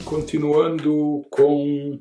Continuando com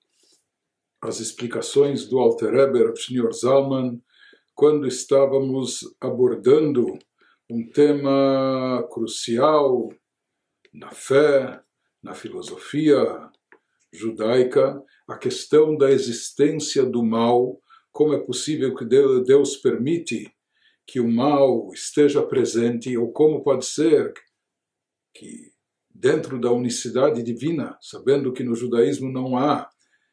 as explicações do Alter Rebbe Rav Shneur Zalman, quando estávamos abordando um tema crucial na fé, na filosofia judaica, a questão da existência do mal, como é possível que Deus permite que o mal esteja presente, ou como pode ser que dentro da unicidade divina, sabendo que no judaísmo não há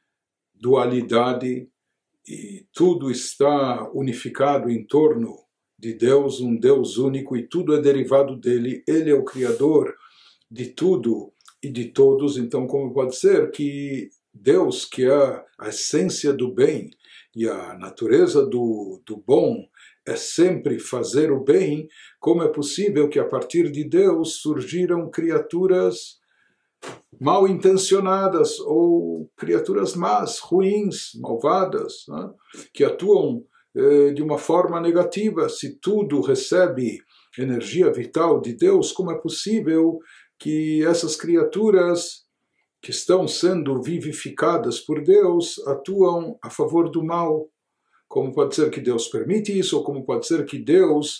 dualidade e tudo está unificado em torno de Deus, um Deus único, e tudo é derivado dele, ele é o Criador de tudo e de todos. Então como pode ser que Deus, que é a essência do bem e a natureza do bom, é sempre fazer o bem, como é possível que a partir de Deus surgiram criaturas mal intencionadas ou criaturas más, ruins, malvadas, né? Que atuam de uma forma negativa? Se tudo recebe energia vital de Deus, como é possível que essas criaturas que estão sendo vivificadas por Deus atuam a favor do mal? Como pode ser que Deus permite isso, ou como pode ser que Deus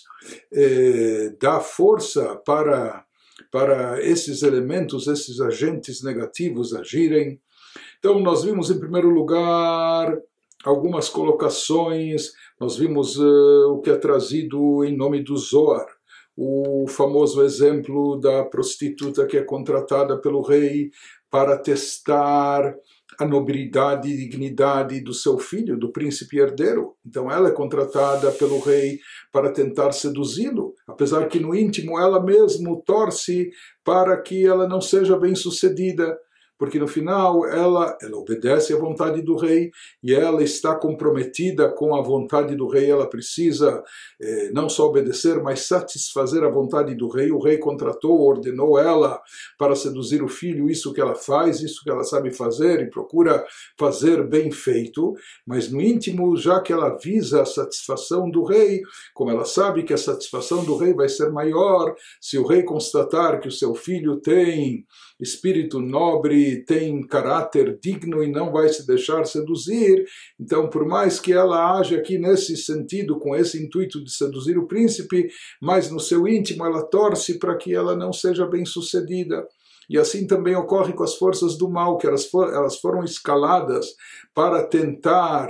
dá força para esses elementos, esses agentes negativos agirem? Então nós vimos em primeiro lugar algumas colocações, nós vimos o que é trazido em nome do Zohar, o famoso exemplo da prostituta que é contratada pelo rei para testar a nobilidade e dignidade do seu filho, do príncipe herdeiro. Então ela é contratada pelo rei para tentar seduzi-lo, apesar que no íntimo ela mesma torce para que ela não seja bem-sucedida, porque no final ela obedece à vontade do rei e ela está comprometida com a vontade do rei. Ela precisa não só obedecer, mas satisfazer a vontade do rei. O rei contratou, ordenou ela para seduzir o filho, isso que ela faz, isso que ela sabe fazer e procura fazer bem feito, mas no íntimo, já que ela visa a satisfação do rei, como ela sabe que a satisfação do rei vai ser maior se o rei constatar que o seu filho tem espírito nobre, tem caráter digno e não vai se deixar seduzir, então por mais que ela age aqui nesse sentido, com esse intuito de seduzir o príncipe, mas no seu íntimo ela torce para que ela não seja bem sucedida. E assim também ocorre com as forças do mal, que elas foram escaladas para tentar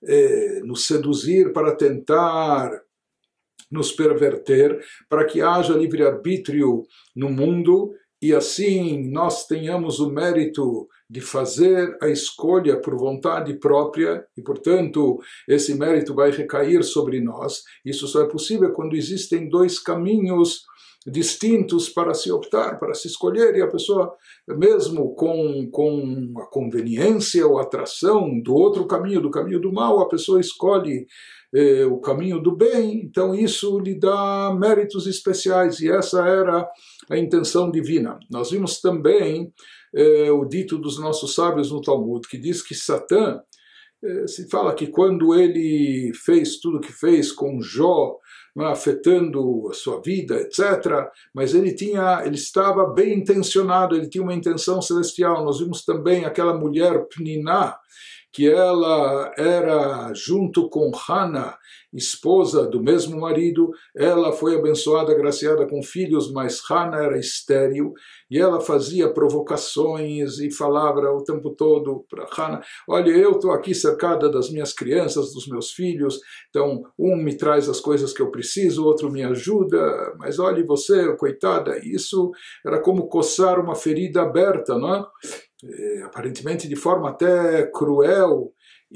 nos seduzir, para tentar nos perverter, para que haja livre-arbítrio no mundo, e assim nós tenhamos o mérito de fazer a escolha por vontade própria, e portanto esse mérito vai recair sobre nós. Isso só é possível quando existem dois caminhos distintos para se optar, para se escolher, e a pessoa, mesmo com a conveniência ou atração do outro caminho, do caminho do mal, a pessoa escolhe o caminho do bem. Então isso lhe dá méritos especiais, e essa era a intenção divina. Nós vimos também o dito dos nossos sábios no Talmud, que diz que Satã, se fala que quando ele fez tudo o que fez com Jó, afetando a sua vida, etc., mas ele estava bem intencionado, ele tinha uma intenção celestial. Nós vimos também aquela mulher Pniná, que ela era, junto com Hana, esposa do mesmo marido, ela foi abençoada, agraciada com filhos, mas Hana era estéril, e ela fazia provocações e falava o tempo todo para Hana: olha, eu estou aqui cercada das minhas crianças, dos meus filhos, então um me traz as coisas que eu preciso, outro me ajuda, mas olhe você, coitada. Isso era como coçar uma ferida aberta, não é? Aparentemente de forma até cruel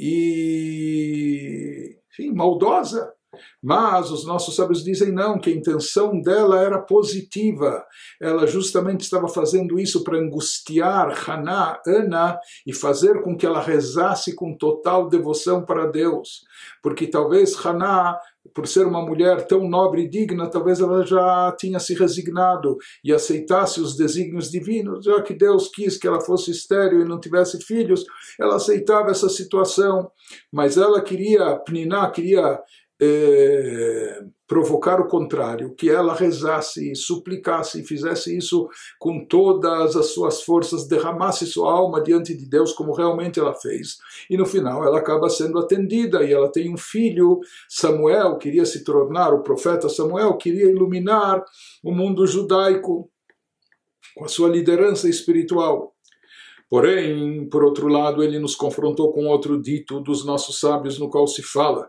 e, enfim, maldosa. Mas os nossos sábios dizem não, que a intenção dela era positiva. Ela justamente estava fazendo isso para angustiar Ana e fazer com que ela rezasse com total devoção para Deus. Porque talvez Haná, por ser uma mulher tão nobre e digna, talvez ela já tinha se resignado e aceitasse os desígnios divinos. Já que Deus quis que ela fosse estéril e não tivesse filhos, ela aceitava essa situação. Mas ela queria, Pniná queria provocar o contrário, que ela rezasse, suplicasse, fizesse isso com todas as suas forças, derramasse sua alma diante de Deus, como realmente ela fez. E no final ela acaba sendo atendida, e ela tem um filho, Samuel, queria se tornar o profeta Samuel, queria iluminar o mundo judaico com a sua liderança espiritual. Porém, por outro lado, ele nos confrontou com outro dito dos nossos sábios, no qual se fala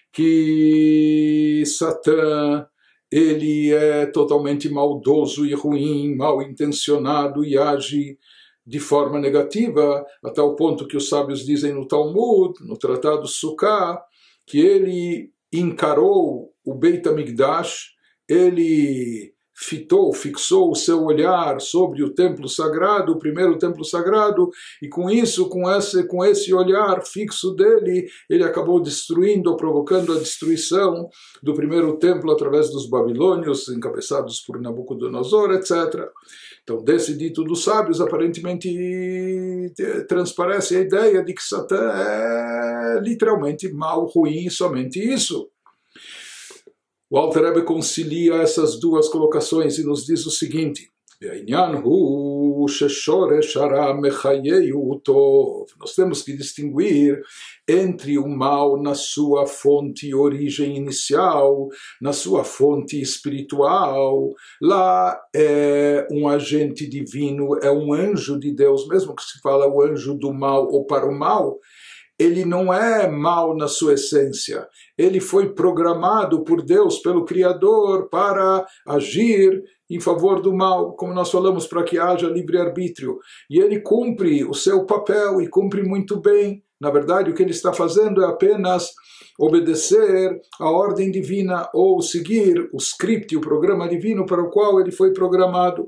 que Satã, ele é totalmente maldoso e ruim, mal intencionado e age de forma negativa, a tal ponto que os sábios dizem no Talmud, no Tratado Sukkah, que ele encarou o Beit HaMikdash, ele fixou o seu olhar sobre o templo sagrado, o primeiro templo sagrado, e com isso, com esse olhar fixo dele, ele acabou destruindo, provocando a destruição do primeiro templo através dos babilônios, encabeçados por Nabucodonosor, etc. Então, desse dito dos sábios, aparentemente transparece a ideia de que Satã é literalmente mal, ruim, somente isso. O Alter Rebbe concilia essas duas colocações e nos diz o seguinte: nós temos que distinguir entre o mal na sua fonte e origem inicial, na sua fonte espiritual. Lá é um agente divino, é um anjo de Deus, mesmo que se fala o anjo do mal ou para o mal, ele não é mal na sua essência. Ele foi programado por Deus, pelo Criador, para agir em favor do mal, como nós falamos, para que haja livre-arbítrio. E ele cumpre o seu papel e cumpre muito bem. Na verdade, o que ele está fazendo é apenas obedecer à ordem divina ou seguir o script, o programa divino para o qual ele foi programado.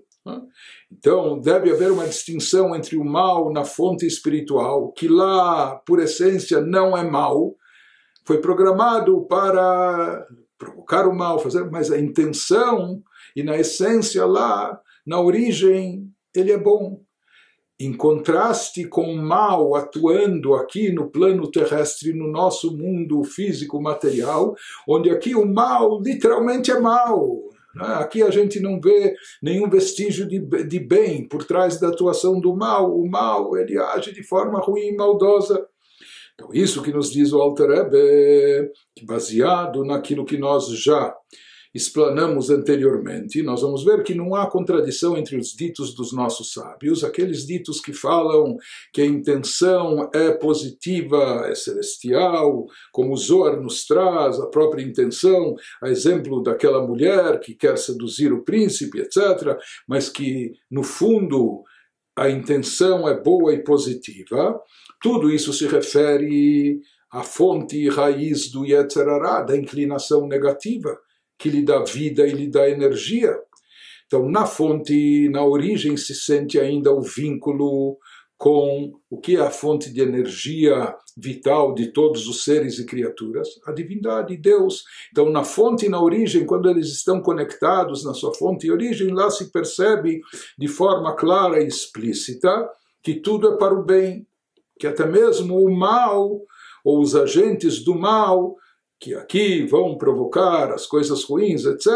Então, deve haver uma distinção entre o mal na fonte espiritual, que lá, por essência, não é mal, foi programado para provocar o mal, mas a intenção e na essência lá, na origem, ele é bom. Em contraste com o mal atuando aqui no plano terrestre, no nosso mundo físico material, onde aqui o mal literalmente é mal. Aqui a gente não vê nenhum vestígio de bem por trás da atuação do mal. O mal, ele age de forma ruim e maldosa. Então, isso que nos diz o Alter Rebbe, que baseado naquilo que nós já explanamos anteriormente, nós vamos ver que não há contradição entre os ditos dos nossos sábios, aqueles ditos que falam que a intenção é positiva, é celestial, como o Zohar nos traz, a própria intenção, a exemplo daquela mulher que quer seduzir o príncipe, etc., mas que, no fundo, a intenção é boa e positiva. Tudo isso se refere à fonte e raiz do Yetzer Hara, da inclinação negativa, que lhe dá vida e lhe dá energia. Então, na fonte, na origem, se sente ainda o vínculo com o que é a fonte de energia vital de todos os seres e criaturas, a divindade, Deus. Então, na fonte e na origem, quando eles estão conectados na sua fonte e origem, lá se percebe de forma clara e explícita que tudo é para o bem, que até mesmo o mal, ou os agentes do mal, que aqui vão provocar as coisas ruins, etc.,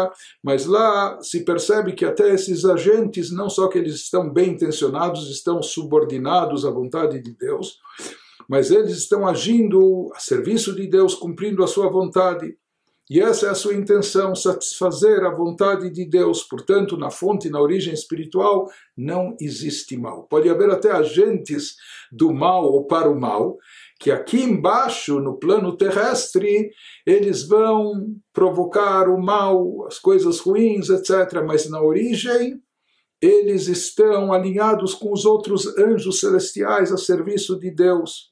mas lá se percebe que até esses agentes, não só que eles estão bem intencionados, estão subordinados à vontade de Deus, mas eles estão agindo a serviço de Deus, cumprindo a sua vontade. E essa é a sua intenção, satisfazer a vontade de Deus. Portanto, na fonte, na origem espiritual, não existe mal. Pode haver até agentes do mal ou para o mal, que aqui embaixo, no plano terrestre, eles vão provocar o mal, as coisas ruins, etc. Mas na origem, eles estão alinhados com os outros anjos celestiais a serviço de Deus.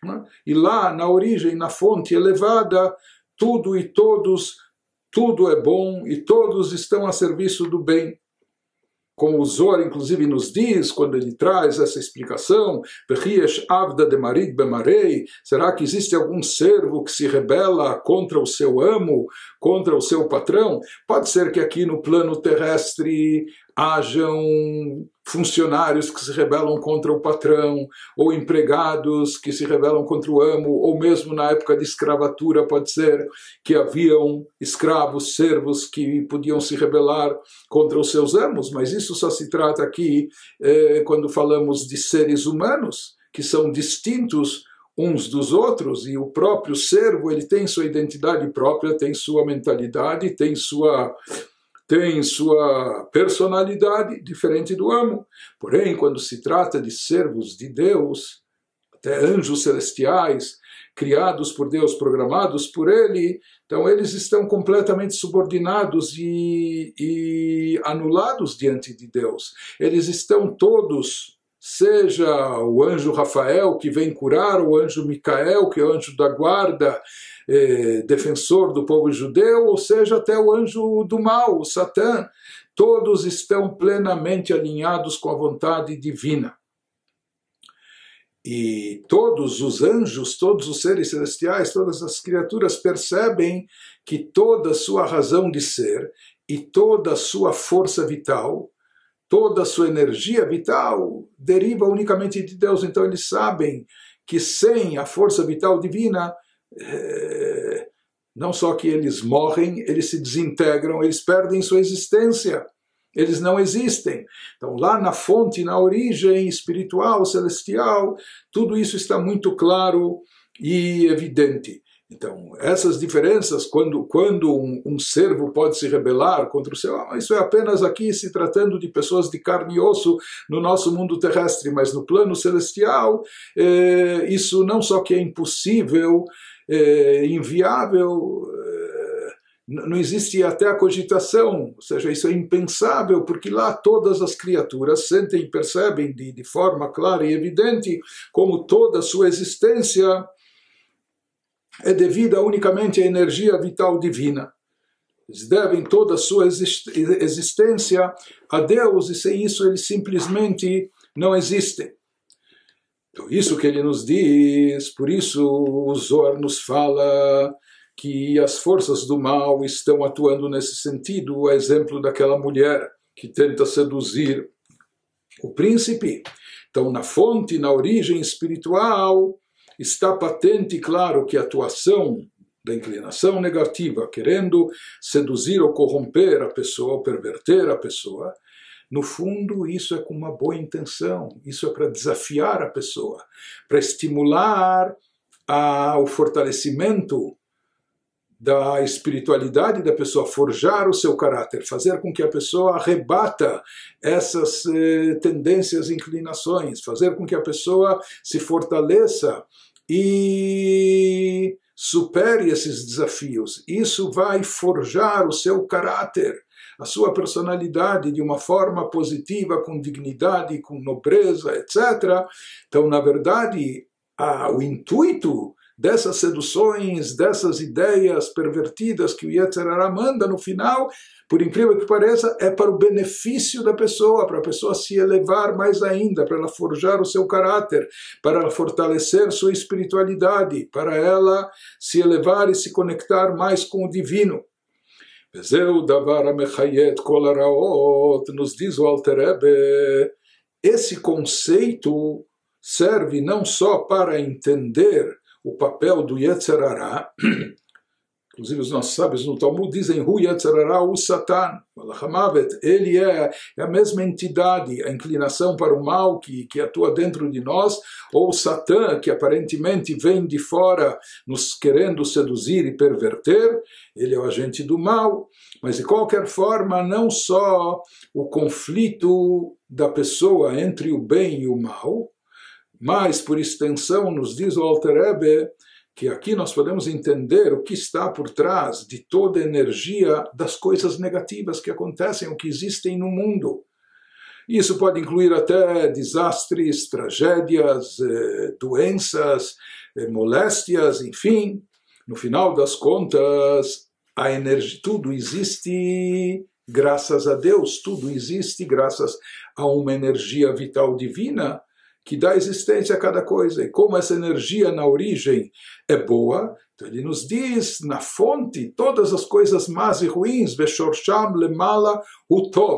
E lá, na origem, na fonte elevada, tudo e todos, tudo é bom e todos estão a serviço do bem. Como o Zohar, inclusive, nos diz, quando ele traz essa explicação, será que existe algum servo que se rebela contra o seu amo, contra o seu patrão? Pode ser que aqui no plano terrestre hajam funcionários que se rebelam contra o patrão, ou empregados que se rebelam contra o amo, ou mesmo na época de escravatura pode ser que haviam escravos, servos que podiam se rebelar contra os seus amos, mas isso só se trata aqui quando falamos de seres humanos, que são distintos uns dos outros, e o próprio servo ele tem sua identidade própria, tem sua mentalidade, tem sua personalidade diferente do amo. Porém, quando se trata de servos de Deus, até anjos celestiais, criados por Deus, programados por Ele, então eles estão completamente subordinados e anulados diante de Deus. Eles estão todos, seja o anjo Rafael que vem curar, o anjo Micael, que é o anjo da guarda, defensor do povo judeu, ou seja, até o anjo do mal, o Satã, todos estão plenamente alinhados com a vontade divina. E todos os anjos, todos os seres celestiais, todas as criaturas percebem que toda a sua razão de ser e toda a sua força vital, toda a sua energia vital deriva unicamente de Deus. Então eles sabem que sem a força vital divina, não só que eles morrem, eles se desintegram, eles perdem sua existência, eles não existem. Então lá na fonte, na origem espiritual, celestial, tudo isso está muito claro e evidente. Então, essas diferenças, quando um servo pode se rebelar contra o seu, isso é apenas aqui se tratando de pessoas de carne e osso no nosso mundo terrestre, mas no plano celestial, isso não só que é impossível, inviável, não existe até a cogitação, ou seja, isso é impensável, porque lá todas as criaturas sentem e percebem de forma clara e evidente como toda a sua existência é devida unicamente à energia vital divina. Eles devem toda a sua existência a Deus, e sem isso eles simplesmente não existem. Então, isso que ele nos diz, por isso o Zohar nos fala que as forças do mal estão atuando nesse sentido, o exemplo daquela mulher que tenta seduzir o príncipe. Então, na fonte, na origem espiritual, está patente e claro que a atuação da inclinação negativa, querendo seduzir ou corromper a pessoa, ou perverter a pessoa, no fundo isso é com uma boa intenção, isso é para desafiar a pessoa, para estimular o fortalecimento da espiritualidade da pessoa, forjar o seu caráter, fazer com que a pessoa rebata essas tendências e inclinações, fazer com que a pessoa se fortaleça e supere esses desafios. Isso vai forjar o seu caráter, a sua personalidade de uma forma positiva, com dignidade, com nobreza, etc. Então, na verdade, o intuito dessas seduções, dessas ideias pervertidas que o Yetzer Hara manda no final, por incrível que pareça, é para o benefício da pessoa, para a pessoa se elevar mais ainda, para ela forjar o seu caráter, para ela fortalecer sua espiritualidade, para ela se elevar e se conectar mais com o divino. Vezeu davar amechayet kol haraot, nos diz o Alter Rebbe, esse conceito serve não só para entender o papel do Yetzer Hara, inclusive os nossos sábios no Talmud dizem Hu Yetzer Hara o Satan, ele é a mesma entidade, a inclinação para o mal que atua dentro de nós, ou o Satã, que aparentemente vem de fora nos querendo seduzir e perverter, ele é o agente do mal. Mas de qualquer forma, não só o conflito da pessoa entre o bem e o mal, mas, por extensão, nos diz o Alter Rebbe que aqui nós podemos entender o que está por trás de toda a energia das coisas negativas que acontecem, o que existem no mundo. Isso pode incluir até desastres, tragédias, doenças, moléstias, enfim. No final das contas, a energia, tudo existe graças a Deus, tudo existe graças a uma energia vital divina que dá existência a cada coisa. E como essa energia na origem é boa, então ele nos diz, na fonte, todas as coisas más e ruins, veshorsham lemala utov,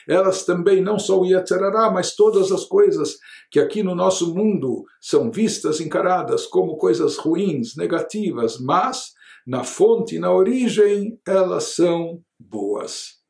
elas também, não só o Yetzer Hara, mas todas as coisas que aqui no nosso mundo são vistas, encaradas como coisas ruins, negativas, mas na fonte, na origem, elas são boas.